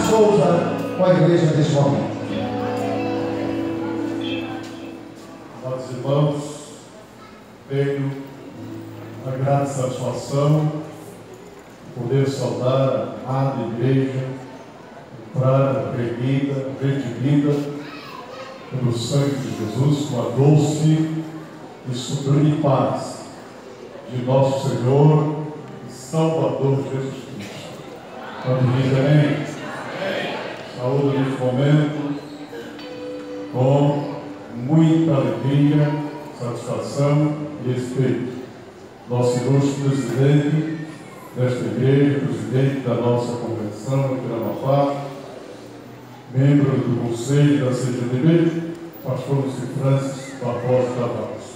Souza com a igreja neste momento. Amados irmãos, tenho a grande satisfação de poder saudar a amada igreja, comprada, remida, redimida pelo sangue de Jesus, com a doce e sublime paz de nosso Senhor e Salvador Jesus Cristo. Quando diz amém? Saúde neste momento com muita alegria, satisfação e respeito. Nosso ilustre presidente desta igreja, presidente da nossa convenção aqui na Amapá, membro do conselho da CGTB, pastor Luci Francis Barbosa Tavares.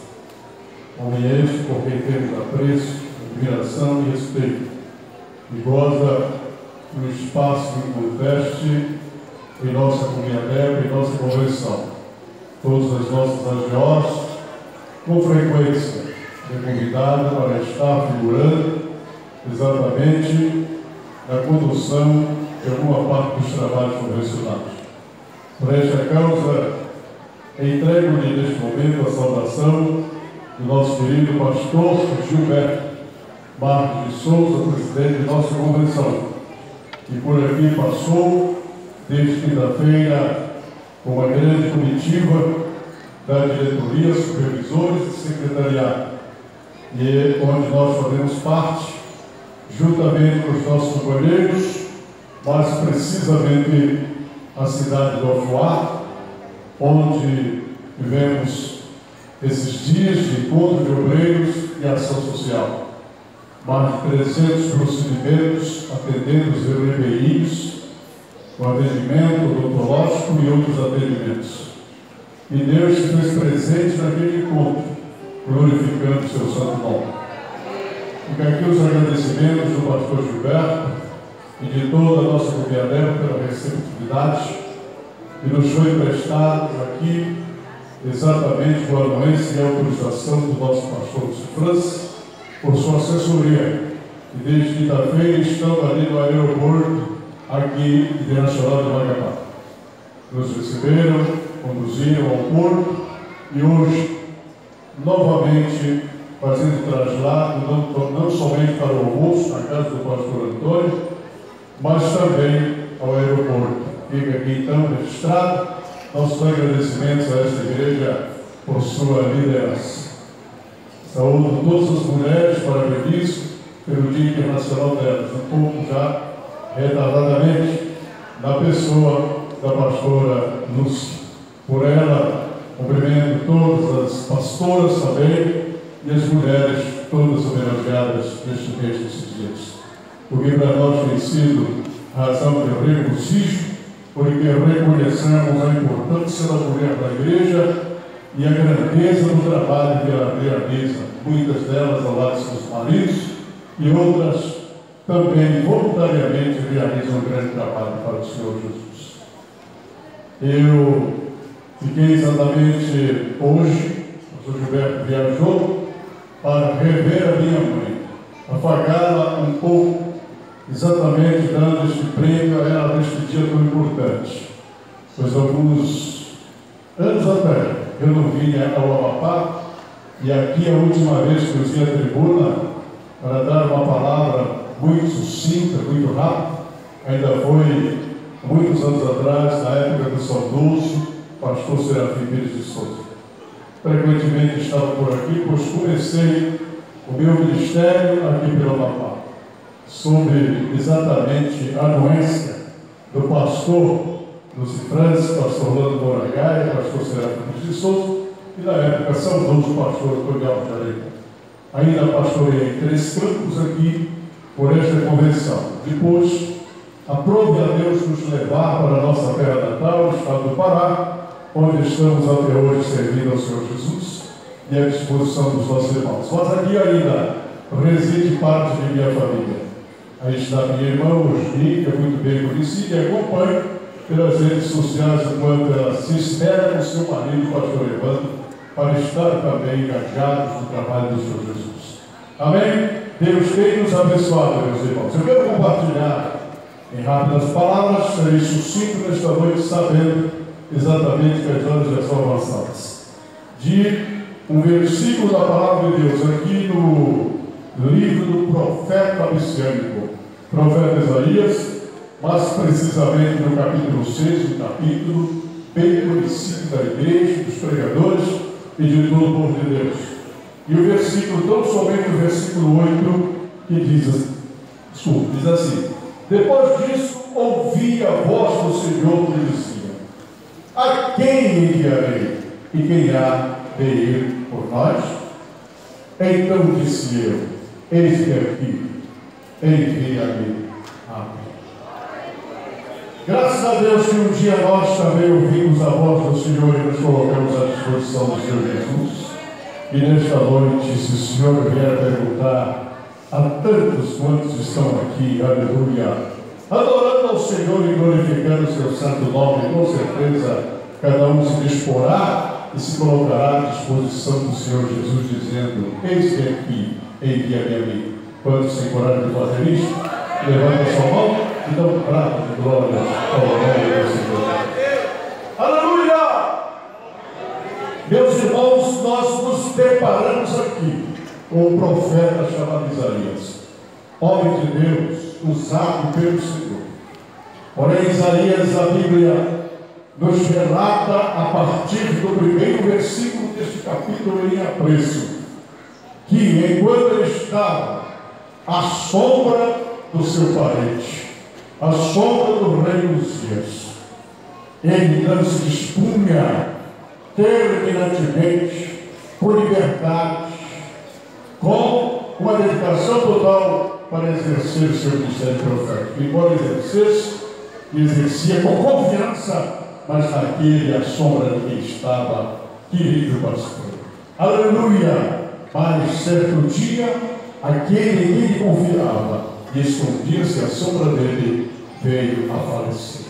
Homem este por quem temos apreço, admiração e respeito, e goza do espaço que investe em nossa comunidade, em nossa convenção. Todas as nossas AGOs, com frequência, é convidado para estar figurando exatamente na condução de alguma parte dos trabalhos convencionais. Por esta causa, entrego-lhe neste momento a saudação do nosso querido pastor Gilberto Marques de Souza, presidente de nossa convenção, que por aqui passou desde quinta-feira com uma grande comitiva da diretoria, supervisores e secretariado, e onde nós fazemos parte, juntamente com os nossos companheiros, mais precisamente a cidade do Afuá, onde tivemos esses dias de encontro de obreiros e ação social. Mais de 300 procedimentos atendendo os ribeirinhos, com atendimento odontológico e outros atendimentos. E Deus se fez presente naquele encontro, glorificando o seu santo nome. Fica aqui os agradecimentos do pastor Gilberto e de toda a nossa comunidade pela receptividade que nos foi prestado aqui, exatamente com a anuência e autorização do nosso pastor Luci Francis, por sua assessoria, e desde quinta-feira estão ali no aeroporto aqui Internacional de Macapá. Nos receberam, conduziram ao porto e hoje, novamente, fazendo traslado, não somente para o almoço na casa do pastor Antônio, mas também ao aeroporto. Fica aqui então registrado nossos agradecimentos a esta igreja por sua liderança. Saúdo todas as mulheres, parabenizo pelo Dia Internacional delas, um pouco já retardadamente, na pessoa da pastora Lúcia. Por ela, cumprimento todas as pastoras também e as mulheres todas homenageadas neste mês, nesses dias. Porque para nós tem sido razão de regoziju, porque reconhecemos a importância da mulher da igreja e a grandeza do trabalho que ela realiza, muitas delas ao lado de seus maridos e outras também voluntariamente realizam um grande trabalho para o Senhor Jesus. Eu fiquei exatamente hoje, o pastor Gilberto viajou para rever a minha mãe, afagá-la um pouco, exatamente dando este prêmio a ela neste dia tão importante. Pois alguns anos atrás eu não vinha ao Amapá, e aqui a última vez que eu vi a tribuna para dar uma palavra muito sucinta, muito rápida, ainda foi muitos anos atrás, na época do saudoso pastor Serafim Pires de Souza. Frequentemente estava por aqui, pois comecei o meu ministério aqui pelo Amapá, sob exatamente a anuência do pastor Luci Francis, pastor Orlando Moragai, pastor Serafim Pires de Souza, e na época saudoso pastor Antônio Alves de Areia. Ainda pastorei em 3 campos aqui por esta convenção. Depois, aprove a Deus nos levar para a nossa terra natal, o estado do Pará, onde estamos até hoje servindo ao Senhor Jesus e à disposição dos nossos irmãos. Mas aqui ainda reside parte de minha família. Aí está minha irmã, Osni, que é muito bem conhecida e acompanho pelas redes sociais enquanto ela se espera com seu marido, pastor Evandro, para estar também engajados no trabalho do Senhor Jesus. Amém? Deus tem nos abençoado, meus irmãos. Eu quero compartilhar Em rápidas palavras, serei sucinto nesta noite, sabendo exatamente que as horas já são avançadas. De um versículo da palavra de Deus, aqui no livro do profeta messiânico, profeta Isaías, mas precisamente no capítulo 6, um capítulo bem conhecido da igreja, dos pregadores e de todo o povo de Deus. E o versículo, tão somente o versículo 8, que diz assim: depois disso, ouvi a voz do Senhor que dizia: a quem enviarei? E quem há de ir por nós? Então disse eu: eis-me aqui, envia-me a mim. Graças a Deus que um dia nós também ouvimos a voz do Senhor e nos colocamos à disposição do Senhor Jesus. E nesta noite, se o Senhor vier perguntar a tantos quantos estão aqui, aleluia, adorando ao Senhor e glorificando o seu santo nome, com certeza cada um se disporá e se colocará à disposição do Senhor Jesus, dizendo: eis-me aqui, envia-me a mim. Quantos têm coragem de fazer isto? Levanta a sua mão e dá um prato de glória ao nome do Senhor. Aleluia! Meus irmãos, nós nos deparamos aqui com um profeta chamado Isaías, homem de Deus, usado pelo Senhor. Porém, Isaías, a Bíblia nos relata a partir do primeiro versículo deste capítulo em apreço, que enquanto ele estava à sombra do seu parente, à sombra do rei Uzias, ele não se dispunha terminantemente, com liberdade, com uma dedicação total para exercer o seu ministério profético. Embora exercia com confiança, mas naquele à sombra de quem estava, querido pastor. Aleluia! Mas certo dia, aquele em quem ele confiava e escondia-se à sombra dele, veio a falecer.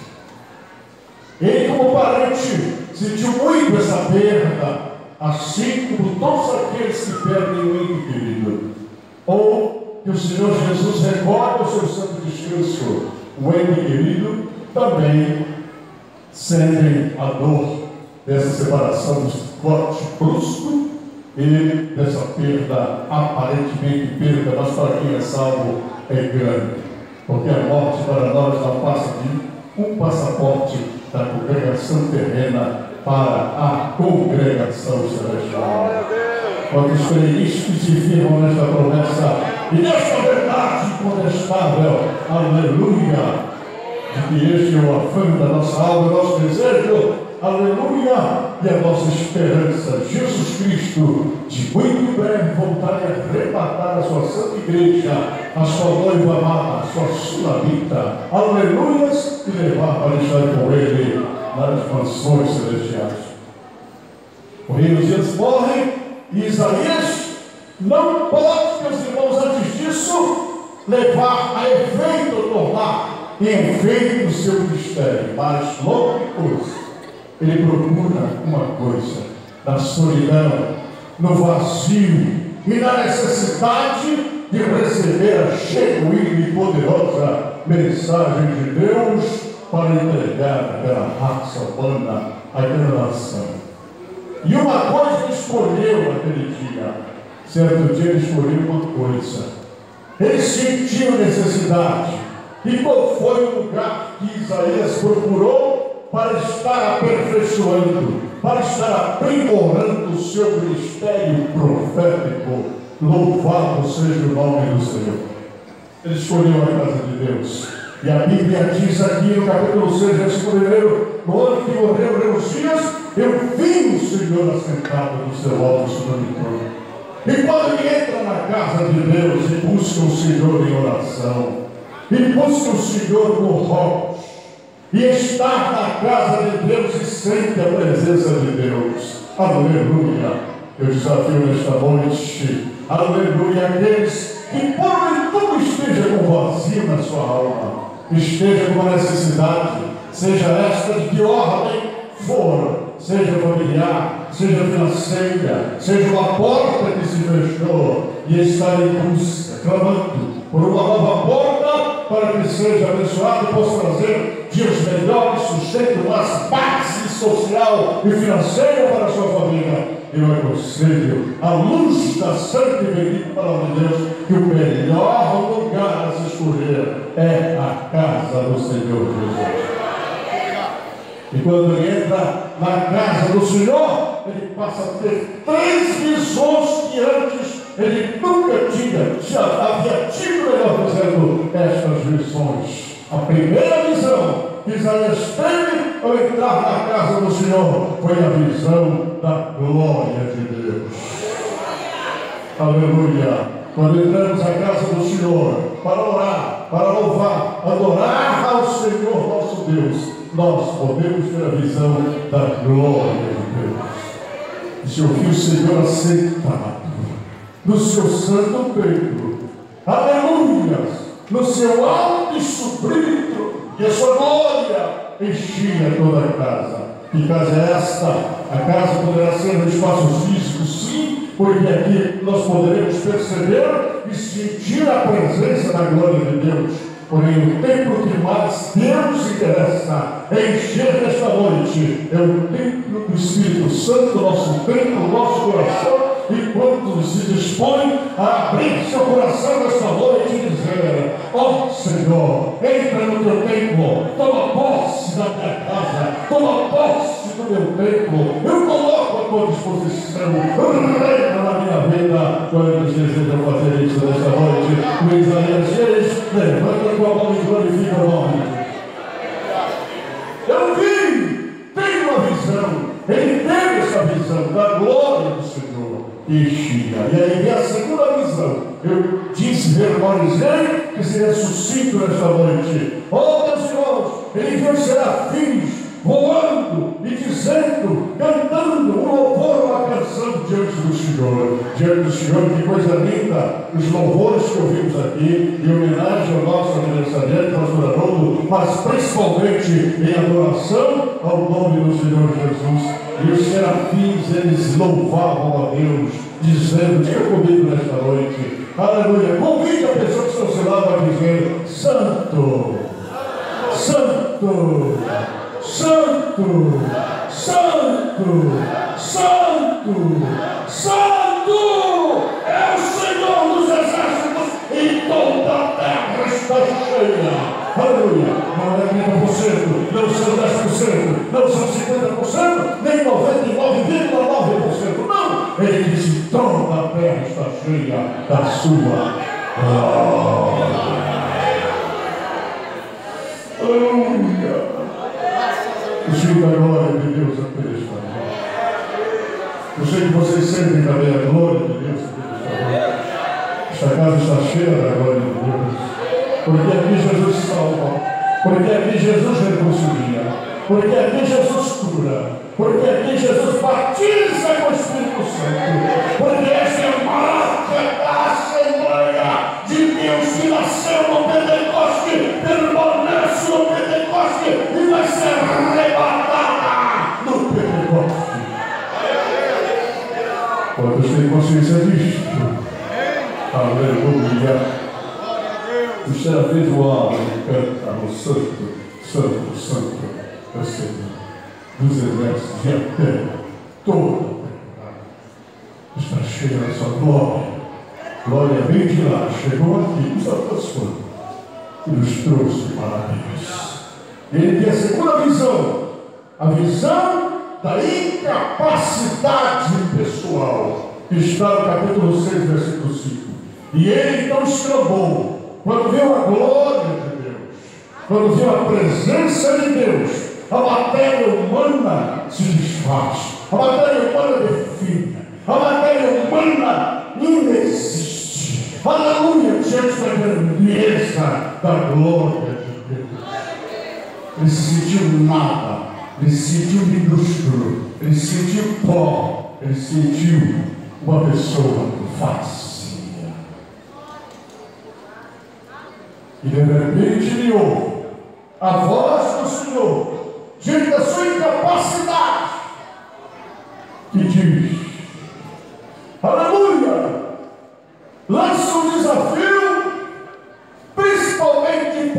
Ele, como parente, sentiu muito essa perda, assim como todos aqueles que perdem um ente querido. Ou que o Senhor Jesus recorda o seu santo descanso, o ente querido também sentem a dor dessa separação, desse corte brusco e dessa perda, aparentemente perda, mas para quem é salvo é grande, porque a morte para nós não passa de um passaporte da congregação terrena para a congregação celestial. Quantos creem isto que se firmam nesta promessa e nesta verdade incontestável, aleluia, de que este é o afã da nossa alma, o nosso desejo, aleluia, e a nossa esperança, Jesus Cristo, de muito breve voltar a arrebatar a sua santa igreja, a sua noiva amada, a sua sulamita, aleluia, e levar para estar com ele nas mansões celestiais. O rei Uzias morre e Isaías não pode, meus irmãos, antes disso, levar a efeito, tornar em efeito o seu mistério, mas logo depois ele procura uma coisa: na solidão, no vazio e na necessidade de receber a genuína e poderosa mensagem de Deus para entregar àquela raça humana, àquela nação. E uma coisa ele escolheu naquele dia. Certo dia ele escolheu uma coisa. Ele sentiu necessidade. E qual foi o lugar que Isaías procurou para estar aperfeiçoando, para estar aprimorando o seu ministério profético? Louvado seja o nome do Senhor. Ele escolheu a casa de Deus. E a Bíblia diz aqui no capítulo 6, versículo 1, no ano que morreu Uzias, eu vi o Senhor assentado no seu alto sobre o trono. E quando ele entra na casa de Deus e busca o Senhor em oração, e busca o Senhor com rogos, e está na casa de Deus e sente a presença de Deus, aleluia. Eu desafio nesta noite, aleluia, aqueles que porventura esteja com vazio na sua alma, esteja com necessidade, seja esta de que ordem for, seja familiar, seja financeira, seja uma porta que se fechou e está em busca, clamando por uma nova porta, para que seja abençoado e possa trazer dias melhores, sustento mais base social e financeira para a sua família. Eu aconselho, à luz da santa e bendita palavra de Deus, que o melhor lugar a se escolher é a casa do Senhor Jesus. E quando ele entra na casa do Senhor, ele passa a ter 3 visões que antes ele nunca tinha. Já havia tido, melhor dizendo, estas visões. A primeira visão que Isaías teve ao entrar na casa do Senhor foi a visão da glória de Deus. Aleluia! Quando entramos na casa do Senhor para orar, para louvar, adorar ao Senhor nosso Deus, nós podemos ter a visão da glória de Deus. E se ouvir o Senhor assentado no seu santo peito, aleluia, no seu alto e sublime, e a sua glória enchia toda a casa. Que casa é esta? A casa poderá ser no espaço físico, sim, porque aqui nós poderemos perceber e sentir a presença da glória de Deus. Porém, o templo que mais Deus interessa encher nesta noite é o templo do Espírito Santo, nosso templo, nosso coração. E quando se dispõe a abrir seu coração nesta noite e dizer: ó Senhor, entra no teu templo, toma posse da minha casa, toma posse do meu templo, eu coloco à tua disposição, reina na minha vida. Quantos desejam fazer isso nesta noite? O Isaías diz: levanta a tua mão e glorifica o nome. Eu vi, tenho uma visão, ele teve essa visão da glória do Senhor. E aí vem a segunda visão. Eu disse, verbalizei, que seria sucinto nesta noite. Oh, meus irmãos, ele viu os serafins voando e dizendo, cantando um louvor, uma canção diante do Senhor. Diante do Senhor, que coisa linda, os louvores que ouvimos aqui, em homenagem ao nosso aniversariante, pastor Haroldo, mas principalmente em adoração ao nome do Senhor Jesus. E os serafins, eles louvavam a Deus, dizendo: diga comigo nesta noite, aleluia. Convide a pessoa que está ao seu lado a dizer: Santo, Santo, Santo, Santo, Santo, Santo é o Senhor dos exércitos, e toda a terra está cheia. Aleluia! Não é 30%, não são 10%, não são 50%, nem 99,9%. Não! Ele disse: toda a terra está cheia da sua glória. Aleluia! O Senhor da glória de Deus aqui está. Eu sei que vocês sentem também a glória de Deus aqui está. Esta casa está cheia da glória de Deus. Porque aqui Jesus salva, porque aqui Jesus reconcilia, porque aqui Jesus cura, porque aqui Jesus batiza com o Espírito Santo, porque esta é a marca da Assembleia de Deus que nasceu no Pentecoste, permanece no Pentecoste e vai ser arrebatada no Pentecoste. Quantos têm consciência disto? Aleluia! Os serafins voavam e cantavam: Santo, Santo, Santo é o Senhor dos exércitos, e a terra toda está cheia da sua glória. Glória vem de lá, chegou aqui, nos alcançou e nos trouxe maravilhas. Ele tem a segunda visão, a visão da incapacidade pessoal, que está no capítulo 6, versículo 5. E ele então exclamou, quando viu a glória de Deus, quando viu a presença de Deus, a matéria humana se desfaz, a matéria humana define, a matéria humana inexiste. Aleluia, diante da grandeza da glória de Deus. Ele se sentiu nada, ele se sentiu minúsculo, ele se sentiu pó, ele se sentiu uma pessoa vazia. E de repente ele ouve a voz do Senhor, diante da sua incapacidade, que diz: aleluia, lança um desafio, principalmente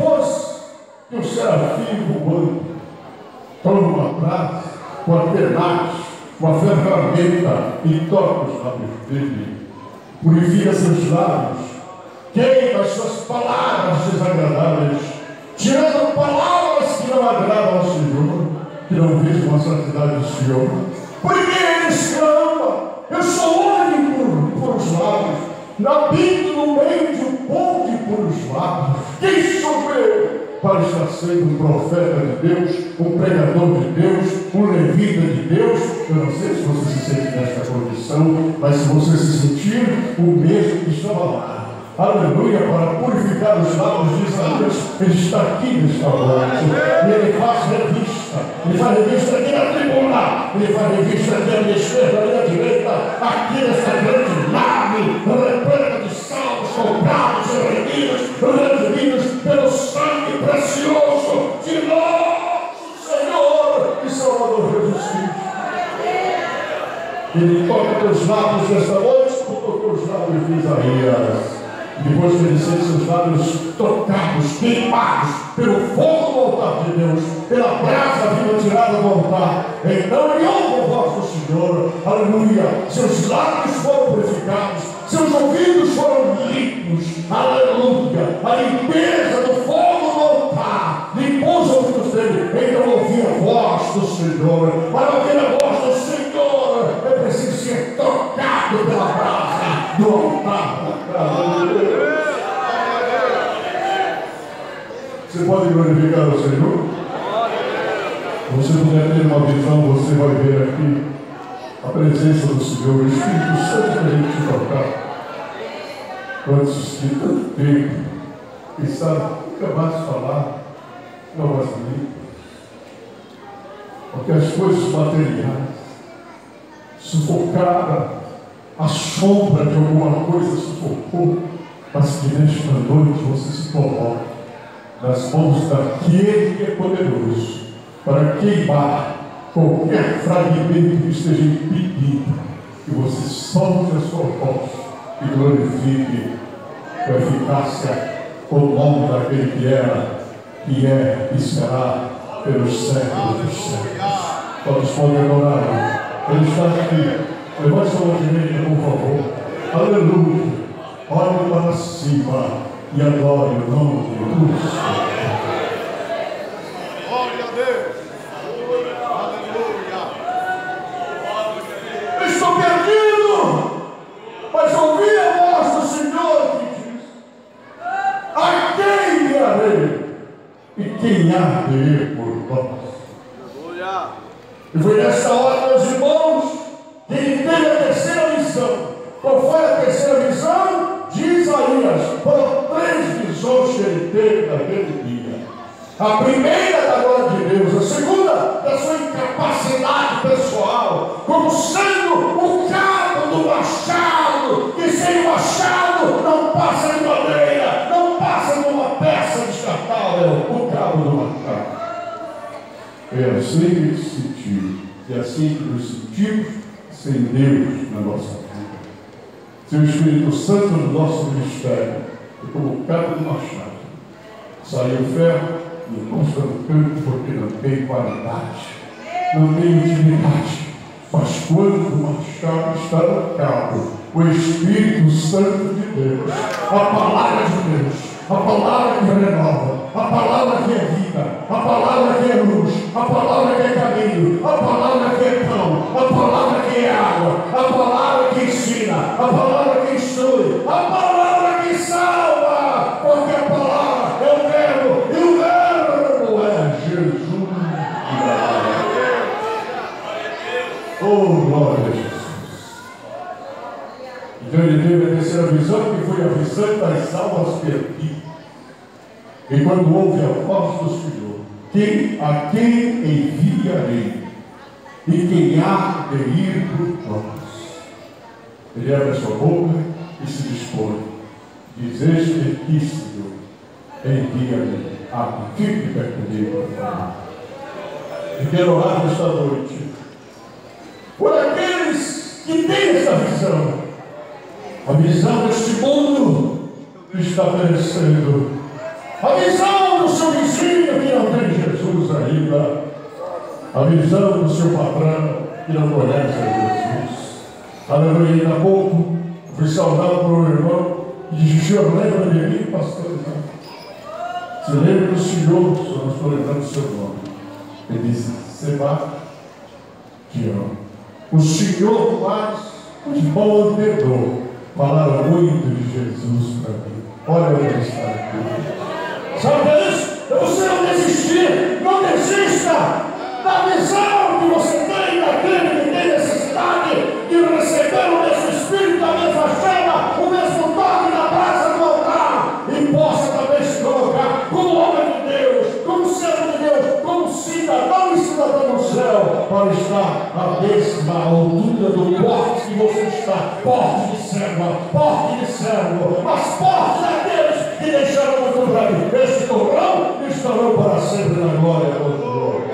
desafio humano. Toma atrás com a tenaz, com a ferramenta e toca os lábios dele. Purifica seus lábios, queima as suas palavras desagradáveis, tirando palavras que não agradam ao Senhor, que não visam a santidade do Senhor. Porque ele exclama: eu sou único por os lábios, habito no meio de um povo de puros lábios. Quem sou eu para estar sendo um profeta de Deus, um pregador de Deus, um levita de Deus? Eu não sei se você se sente nesta condição, mas se você se sentir, o mesmo que estava lá, aleluia, para purificar os lábios de Isaías, ele está aqui nesta noite. E ele faz revista aqui na tribuna, ele faz revista aqui à minha esquerda, à minha direita, aqui nessa grande nave, repleta de salvos, comprados e redimidos pelo sangue precioso de nosso Senhor e Salvador Jesus Cristo. Ele toca teus lábios nesta noite, como tocou os lábios de Isaías. Depois que ele sente seus lábios tocados, queimados pelo fogo do altar de Deus, pela brasa viva tirada do altar, então ele ouve a voz do Senhor, aleluia. Seus lábios foram purificados, seus ouvidos foram limpos, aleluia. A limpeza do fogo do altar limpou os ouvidos dele, então ouvia a voz do Senhor. Para ouvir a voz do Senhor é preciso ser tocado pela brasa do altar. Você pode glorificar o Senhor? Você puder ter uma visão, você vai ver aqui a presença do Senhor, o Espírito Santo para a gente te tocar. Quantos que tanto tempo, que sabe, nunca mais falar, não mais limpas, porque as coisas materiais sufocaram, a sombra de alguma coisa sufocou, mas que nesta noite você se coloca nas mãos daquele que é poderoso para queimar qualquer fragmento que esteja impedindo que você solte a sua voz e glorifique com eficácia o nome daquele que era, que é e será pelos séculos dos séculos. Todos podem adorar. Ele está aqui. Levante sua direita, por favor. Aleluia. Olhe para cima e adore o nome de Deus. Glória a Deus. Aleluia. Estou perdido, mas ouvi a voz do Senhor que diz: a quem enviarei e quem há de ir por nós? Aleluia. E foi nessa hora, meus irmãos, que ele teve a terceira visão. Qual foi a terceira visão? De Isaías. Foram 3 visões que ele teve naquele dia. A primeira da glória de Deus, a segunda da sua incapacidade pessoal, como sendo o cabo do machado, que sem o machado não passa de madeira, não passa de uma peça descartável, o cabo do machado. É assim que ele se sentiu, e assim que nos sentimos sem Deus na nossa vida. Se o Espírito Santo no nosso ministério é como cabo do machado, saiu o ferro e encosta no canto porque não tem qualidade, não tem utilidade. Mas quando o machado está no cabo, o Espírito Santo de Deus, a palavra de Deus, a palavra que renova, a palavra que é vida, a palavra que é luz, a palavra que é caminho, a palavra que é pão, a palavra que é água, a palavra que ensina, a palavra que instrui, a palavra que salva, porque a palavra é o verbo, e o verbo é Jesus. Oh, glória a Jesus. Então ele teve a terceira visão, que foi a visão das almas perdidas. E quando ouve a voz do Senhor, a quem enviarei e quem há de ir por nós? Ele abre a sua boca e se dispõe. Diz: este aqui, Senhor, envia-me a mim. Fique perto de mim, por favor. E quero orar nesta noite por aqueles que têm essa visão. A visão deste mundo que está perecendo. A visão do seu vizinho que não tem Jesus ainda. A visão do seu patrão que não conhece a Jesus. Aleluia. Ainda há pouco fui saudado por um irmão e disse: o senhor lembra de mim, pastor? Você lembra do senhor? Eu não estou lembrando do seu nome. Ele disse: Sebastião. O senhor faz de bom entendedor. Falaram muito de Jesus para mim. Olha onde ele está aqui. Sabe isso? É você não desistir. Não desista da visão que você tem daquele que tem necessidade de receber o mesmo Espírito, a mesma chama, o mesmo toque na brasa do altar, e possa também se colocar como homem de Deus, como servo de Deus, como cidadão e cidadã do céu, para estar à mesma altura do porte que você está, porte de servo, mas porte daqueles que deixaram muito breve. Este torrão estarão para sempre na glória do Senhor.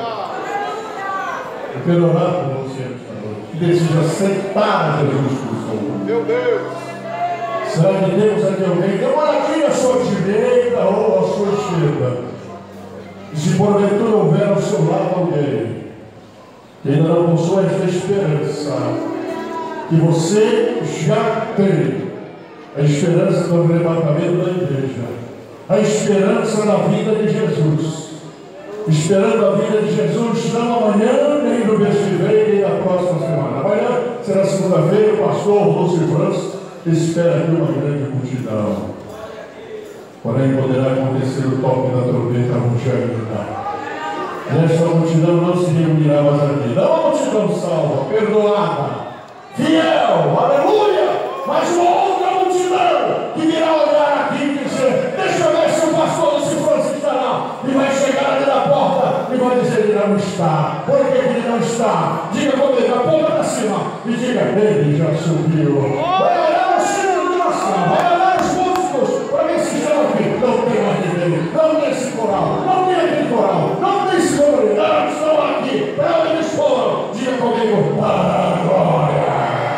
Eu quero orar por você esta noite, que deseja aceitar Jesus por seu. Meu Deus! Será que Deus é de alguém? Eu moro aqui à sua direita ou à sua esquerda. E se porventura houver ao seu lado alguém que ainda não possui esta esperança, que você já tem, a esperança do levantamento da igreja, a esperança na vida de Jesus, esperando a vida de Jesus não amanhã, nem no mês que vem, nem na próxima semana. Amanhã será segunda-feira, o pastor Lúcio França espera aqui uma grande multidão. Porém, poderá acontecer o toque da trombeta angélica. Esta multidão não se reunirá mais aqui. Não a multidão salva, perdoada, fiel, aleluia, mas uma outra multidão que virá olhar aqui e dizer: deixa eu ver se o pastor Lúcio França estará. E vai chegar ali na porta e vai dizer: ele não está. Por que ele não está? Diga comigo, a ponta para cima e diga: ele já subiu. Vai olhar o sino de oração, vai olhar os músicos para ver se estão aqui. Não tem mais ninguém, não tem esse coral, não tem aquele coral, não tem esse coro, não estão aqui. Para onde eles foram? Diga comigo: para a glória.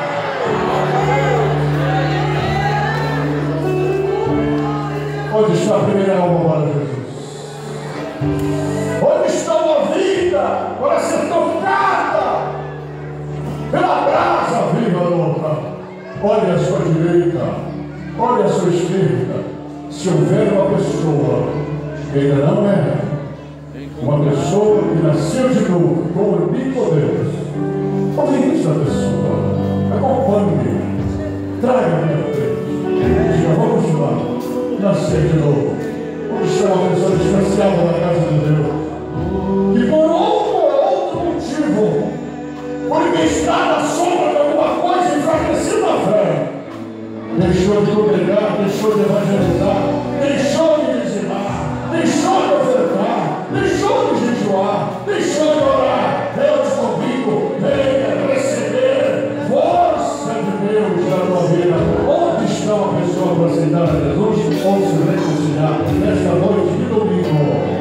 Onde está a primeira alma para Jesus? Onde está uma vida para ser tocada pela brasa viva do altar? Olhe à sua direita, olhe à sua esquerda. Se houver uma pessoa que ainda não é, uma pessoa que nasceu de novo, como Nicodemos, convide essa pessoa, acompanhe-me, traga-me à frente. Diga: vamos lá, nascer de novo. Onde está uma pessoa distanciada da casa de Deus, que por outro motivo, porque está na sombra de alguma coisa, enfraquecida na fé, deixou de congregar, deixou de evangelizar, deixou de dizimar, deixou de ofertar, deixou de jejuar, deixou de orar. Eu te convido, venha receber força de Deus na tua vida. Onde está uma pessoa para aceitar a Jesus ou se reconciliar nesta noite de domingo?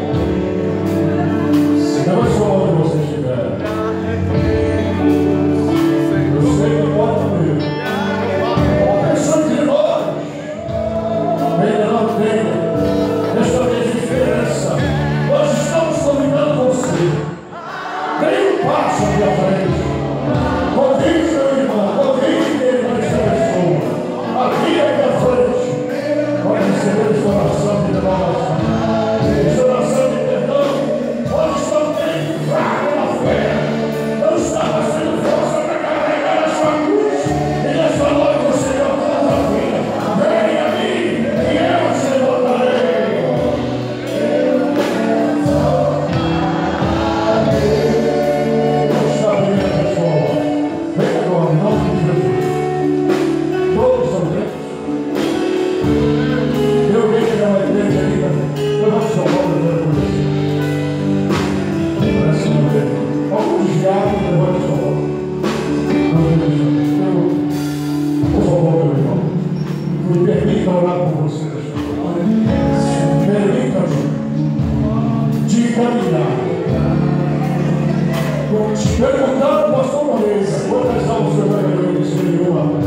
Levante sua mão onde você estiver. Eu sei que pode haver uma pessoa de nós ainda não tem esta mesma esperança. Nós estamos convidando você. Dê um passo aqui à frente. Convide meu irmão, convide ele para esta pessoa. Aqui à frente. Pode receber esta oração de nós. Esta oração de perdão. Pode estar bem fraco na fé. Não estava sendo força para carregar a sua cruz. E nesta noite o Senhor está na vida. Venha a mim e eu te levantarei. Não está bem, pessoal. Venha agora, em nome de Jesus. Todos são crentes. Eu vejo que é uma igreja ainda. Levante sua mão e olhe por você. Parece não ver. Alguns diabos, levante sua mão. Não vejo. Por favor, meu irmão, me permita orar por você nesta noite. Permita-me de caminhar. Perguntaram ao pastor Moreira quantas almas você vai ganhar. Eu disse: nenhuma.